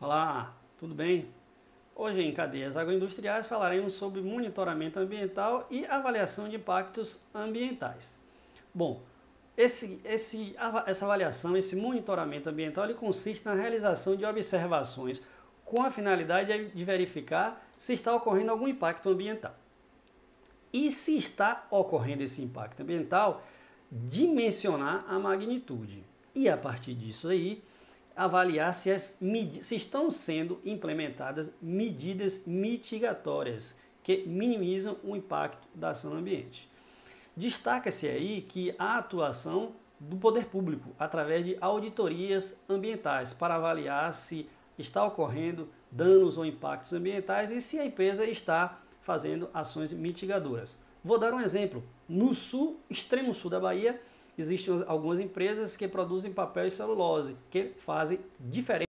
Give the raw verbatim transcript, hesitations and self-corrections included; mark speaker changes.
Speaker 1: Olá, tudo bem? Hoje em Cadeias Agroindustriais falaremos sobre monitoramento ambiental e avaliação de impactos ambientais. Bom, esse, esse, essa avaliação, esse monitoramento ambiental, ele consiste na realização de observações com a finalidade de verificar se está ocorrendo algum impacto ambiental. E se está ocorrendo esse impacto ambiental, dimensionar a magnitude. E a partir disso aí, avaliar se, as, se estão sendo implementadas medidas mitigatórias que minimizam o impacto da ação no ambiente. Destaca-se aí que a atuação do poder público através de auditorias ambientais para avaliar se está ocorrendo danos ou impactos ambientais e se a empresa está fazendo ações mitigadoras. Vou dar um exemplo. No sul, extremo sul da Bahia, existem algumas empresas que produzem papel e celulose, que fazem diferente